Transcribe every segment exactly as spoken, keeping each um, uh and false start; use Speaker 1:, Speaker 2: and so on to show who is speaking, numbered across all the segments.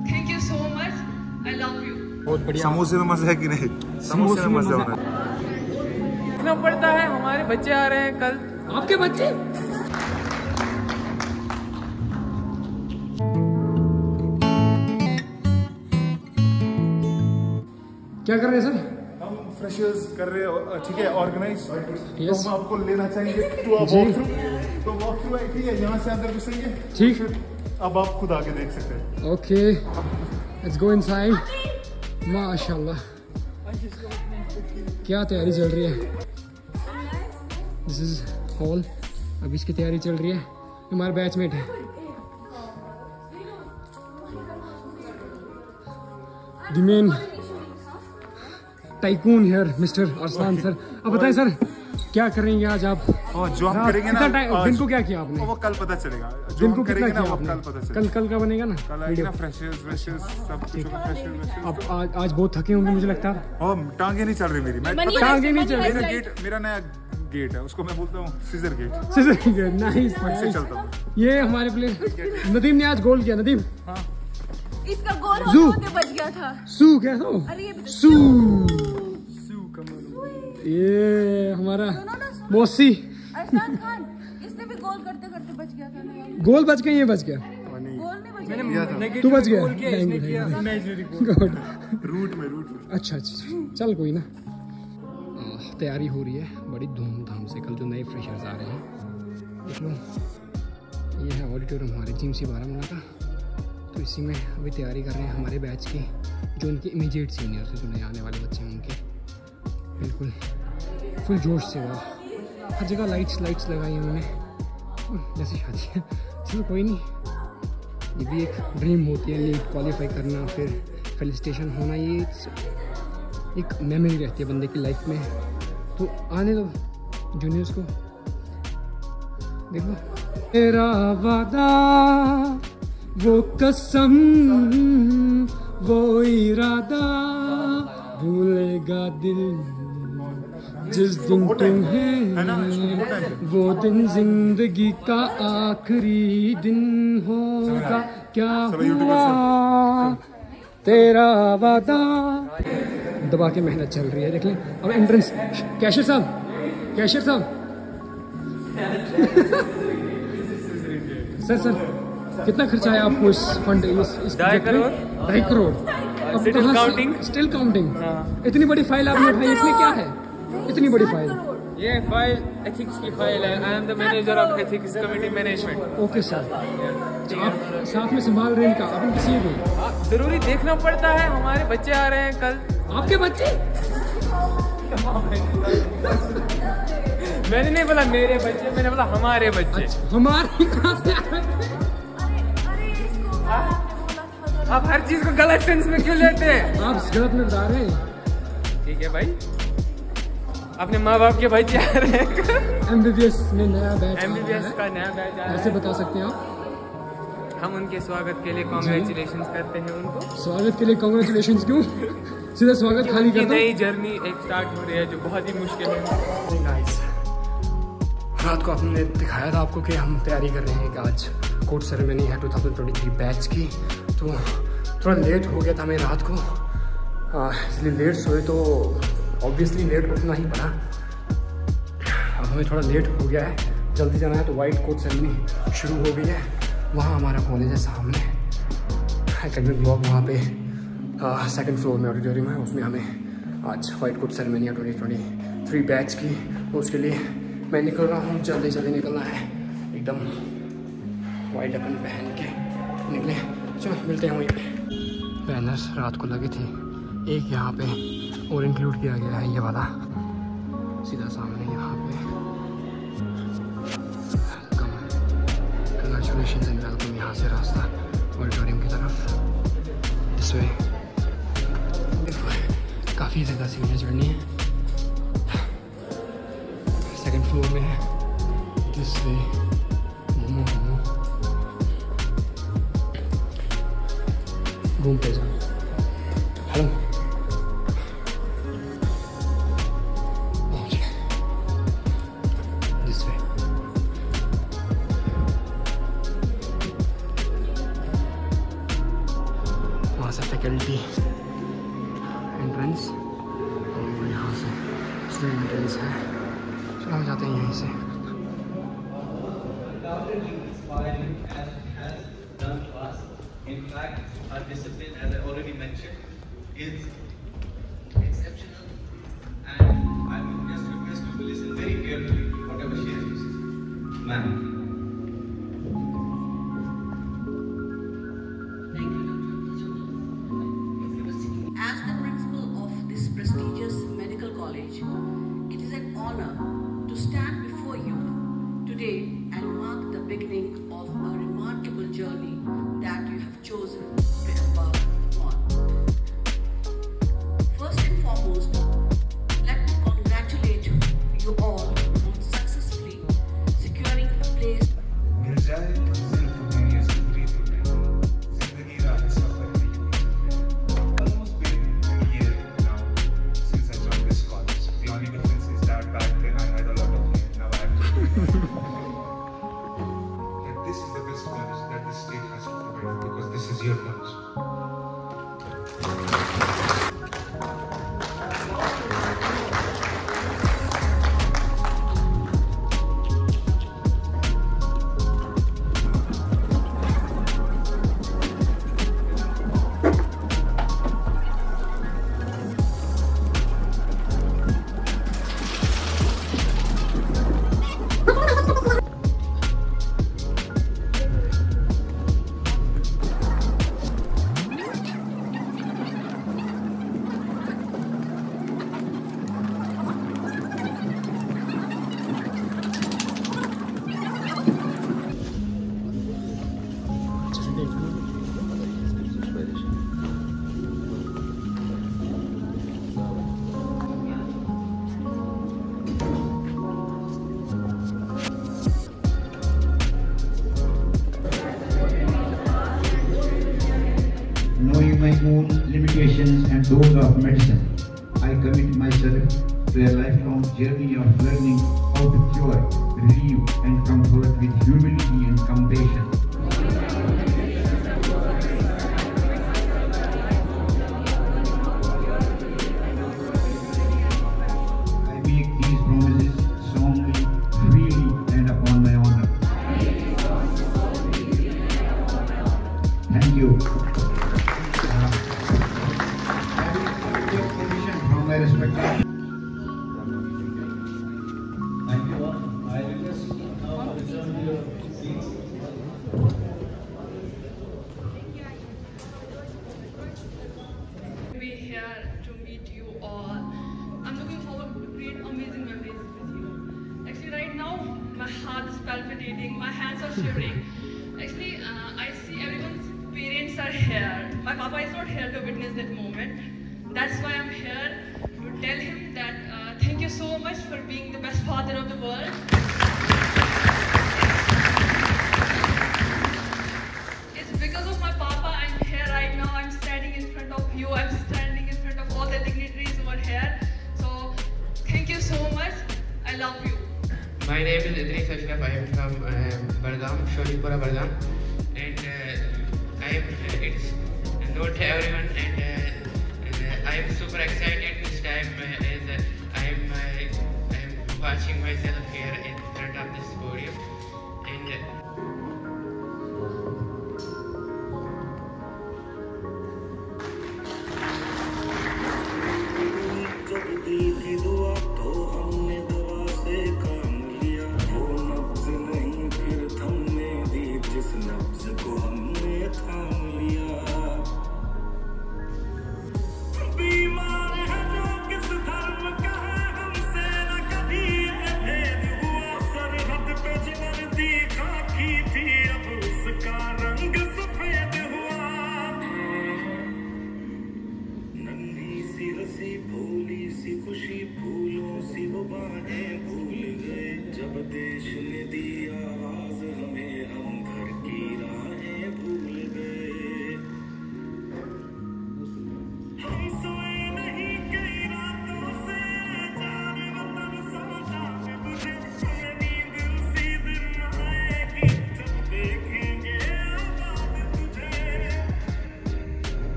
Speaker 1: Thank you so much, I love you.
Speaker 2: बहुत बढ़िया।
Speaker 3: समोसे में मजा है कि नहीं? समोसे में मजा हो रहा है।
Speaker 2: देखना पड़ता है, हमारे बच्चे आ रहे हैं कल। आपके बच्चे? क्या कर रहे हैं सर?
Speaker 3: हम फ्रेशर्स कर रहे हैं, ठीक है, ऑर्गेनाइज।
Speaker 2: yes.
Speaker 3: तो हम आपको लेना चाहेंगे टू अ वॉक थ्रू। तो वॉक थ्रू है, ठीक है, यहाँ से अंदर घुसेंगे।
Speaker 2: ठीक।
Speaker 3: अब आप खुद आके देख सकते हैं।
Speaker 2: Okay, let's go inside. माशाल्लाह, क्या तैयारी चल रही है। दिस इज हॉल, अभी इसकी तैयारी चल रही है। हमारे बैचमेट है the main tycoon here, mister Arsalan sir. अब बताएं सर, क्या करेंगे आज आप?
Speaker 3: और जो हम करेंगे ना,
Speaker 2: दिन को क्या किया आपने?
Speaker 3: वो कल पता चलेगा।
Speaker 2: दिन को कितना किया
Speaker 3: ना,
Speaker 2: आपने?
Speaker 3: कल पता चलेगा।
Speaker 2: कल कल का बनेगा ना?
Speaker 3: कल आएगी ना फ्रेशर्स फ्रेशर्स सब कुछ फ्रेशर्स।
Speaker 2: अब आज आज बहुत थके होंगे मुझे लगता है।
Speaker 3: और टांगे नहीं चल रही मेरी, मैं
Speaker 2: टांगे नहीं चल रही।
Speaker 3: मेरा गेट, मेरा नया गेट है, उसको मैं बोलता हूँ scissor gate.
Speaker 2: Scissor gate, nice.
Speaker 3: से चलता हूँ।
Speaker 2: ये हमारे प्लेयर नदीम ने आज गोल किया। नदीम,
Speaker 3: हाँ,
Speaker 4: इसका गोल होते होते बच गया था।
Speaker 2: सू क्या सो?
Speaker 4: अरे ये
Speaker 2: सू ये हमारा मौसी
Speaker 4: अरसलान खान, इसने भी गोल करते करते बच गया था ना।
Speaker 2: गोल बच गया, ये बच गया।
Speaker 4: गोल नहीं बच
Speaker 2: तू बच गया।
Speaker 3: रूट में रूट में।
Speaker 2: अच्छा अच्छा, चल कोई ना। तैयारी हो रही है बड़ी धूमधाम से। कल जो नए फ्रेशर्स आ रहे हैं, देख लो, ये है ऑडिटोरियम हमारे जिम सी बारामूला का। तो इसी में अभी तैयारी कर रहे हैं हमारे बैच के, जो उनके इमीडिएट सीनियर से, जो नए आने वाले बच्चे हैं उनके। बिल्कुल फुल जोश से, वाह, हर जगह लाइट्स लाइट्स लगाई उन्होंने जैसे शादी है। चलो कोई नहीं, ये भी एक ड्रीम होती है, नीट क्वालिफाई करना, फिर फेलिसिटेशन होना, ये एक मेमोरी रहती है बंदे की लाइफ में। तो आने दो जूनियर्स को। देखो, तेरा वादा, वो कसम, वो इरादा, भूलेगा दिल जिस दिन तुम्हें, वो दिन जिंदगी का आखिरी दिन होगा। क्या हुआ तेरा वादा। दबा के मेहनत चल रही है, देख लें। अब एंट्रेंस, कैशियर साहब, कैशियर साहब सर सर कितना खर्चा है आपको इस फंड, इस, इस ढाई करोड़ ढाई crore still counting still counting इतनी बड़ी फाइल आपने उठाई, इसमें क्या है इतनी बड़ी फाइल?
Speaker 5: ये फाइल एथिक्स की फाइल है। I am the manager of ethics committee management.
Speaker 2: Okay sir, आप साथ में संभाल रहे हैं इनका, अपन किसी भी
Speaker 5: जरूरी देखना पड़ता है, हमारे बच्चे आ रहे हैं कल।
Speaker 2: आपके बच्चे?
Speaker 5: मैंने नहीं बोला मेरे बच्चे, मैंने बोला हमारे बच्चे।
Speaker 2: अच्छा, हमारे कहाँ से?
Speaker 5: आप हर चीज को गलत सेंस में क्यों लेते हैं?
Speaker 2: आप गलत में बता रहे हैं।
Speaker 5: ठीक है भाई, अपने माँ बाप के बच्चे आ रहे हैं।
Speaker 2: एमबीबीएस में नया बैच,
Speaker 5: एमबीबीएस का नया बैच आ रहा है,
Speaker 2: ऐसे बता सकते हैं आप।
Speaker 5: हम उनके स्वागत के लिए कांग्रेचुलेशंस करते हैं उनको।
Speaker 2: स्वागत के लिए कांग्रेचुलेशंस क्यों? सीधा स्वागत खाली कर दो।
Speaker 5: नई जर्नी एक स्टार्ट हो रही है जो बहुत ही मुश्किल है।
Speaker 2: गाइस, रात को आपने दिखाया था आपको कि हम तैयारी कर रहे हैं कि आज कोर्ट सेरेमनी है दो हज़ार तेईस बैच की। तो थोड़ा लेट हो गया था हमें रात को, इसलिए लेट सोए तो ऑब्वियसली लेट उठना ही पड़ा। अब हमें थोड़ा लेट हो गया है, जल्दी जाना है। तो वाइट कोर्ट सेरेमनी शुरू हो गई है, वहाँ हमारा कॉलेज है सामने, एकेडमिक ब्लॉक वहाँ पे सेकंड फ्लोर में ऑडिटोरियम है, उसमें हमें आज वाइट कोट सेरेमनी है ट्वेंटी ट्वेंटी थ्री बैच की। तो उसके लिए मैं निकल रहा हूँ, जल्दी जल्दी निकलना है, एकदम वाइट अपन पहन के निकले। चलो मिलते हैं वहीं पे। बैनर्स रात को लगे थे, एक यहाँ पे और इंक्लूड किया गया है, ये वाला सीधा सामने यहाँ पे। कंग्रेचुलेशंस एंड वेलकम, यहाँ से रास्ता ऑडिटोरियम की तरफ दिस वे। काफ़ी ज़्यादा सीढ़ियाँ चढ़नी है, सेकंड फ्लोर में है दिस वे। घूमो घूमो घूम पे जाओ। Hello, this way. यहाँ से फैकल्टी एंट्रेंस और यहाँ से स्टूडेंट एंट्रेंस है। चलो हम जाते हैं यहीं से।
Speaker 6: In fact, our discipline, as I already mentioned, is exceptional, and I would just request you to listen very carefully whatever she has to say. Ma'am.
Speaker 7: Thank you, Doctor As the principal of this prestigious medical college, it is an honor to stand before you today and mark the beginning of a remarkable journey that you have chosen to embark on. First and foremost, let me congratulate you all on successfully securing a place.
Speaker 3: मिल जाए सिर्फ तुम्हें ये ज़रूरी तो नहीं, ज़िंदगी राह सफ़र नहीं। Almost been a year now since I joined this college. The only difference is that back then I had a lot of hair, now I have to. Yet this is the best college that this state has to provide, because this is your college.
Speaker 8: Knowing my own limitations and those of medicine, I commit myself to a lifelong journey of learning how to cure, relieve and comfort with humility and compassion. I make these promises solemnly, freely and upon my honor. Thank you. My respected.
Speaker 6: Thank you all. I request now to return to your seats.
Speaker 1: To be here to meet you all. I'm looking forward to create amazing memories with you. Actually, right now, my heart is palpitating, my hands are shivering. Actually, uh, I see everyone's parents are here. My papa is not here to witness that moment. That's why I'm here to tell him that uh, thank you so much for being the best father of the world. It's because of my papa I'm here right now. I'm standing in front of you. I'm standing in front of all the dignitaries over here. So thank you so much. I love you.
Speaker 5: My name is Idris Ashraf. I am from uh, Bardam, Sholipura, Bardam, and uh, I am. Uh, it's known to everyone, and, uh, and uh, I am super excited this time uh, as uh, I am. Uh, I am watching myself here in front of this podium, and. Uh,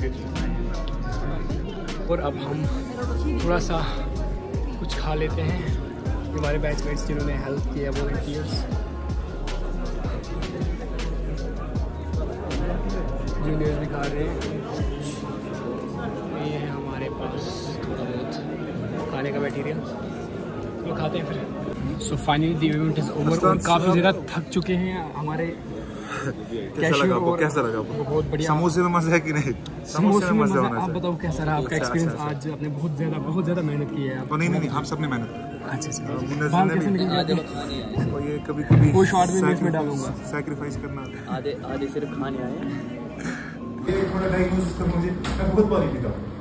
Speaker 2: और अब हम थोड़ा सा कुछ खा लेते हैं। हमारे बैचमेट्स जिन्होंने हेल्प किया, वॉलंटियर्स, जूनियर्स भी खा रहे हैं। ये है हमारे पास थोड़ा बहुत खाने का मटीरियल, तो खाते हैं फिर। So finally the event is over और काफ़ी ज़्यादा थक चुके हैं हमारे।
Speaker 9: कैसा लगा आपको? कैसा लगा आपको?
Speaker 2: बहुत बढ़िया।
Speaker 9: समोसे में मजा है कि नहीं? समोसे में मजा होना
Speaker 2: आप बताओ कैसा रहा आपका एक्सपीरियंस? आज आपने बहुत ज़्यादा बहुत ज़्यादा मेहनत की है।
Speaker 9: तो नहीं नहीं आप सबने मेहनत।
Speaker 2: अच्छा अच्छा,
Speaker 9: ये कभी कभी
Speaker 2: कोई शॉर्ट भी इसमें डालूंगा।
Speaker 9: सैक्रिफाइस करना।
Speaker 10: आधे आधे सिर्फ खाने आए।
Speaker 9: ये थोड़ा डायग्नोसिस कर मुझे, मैं बहुत बारी पीता हूँ।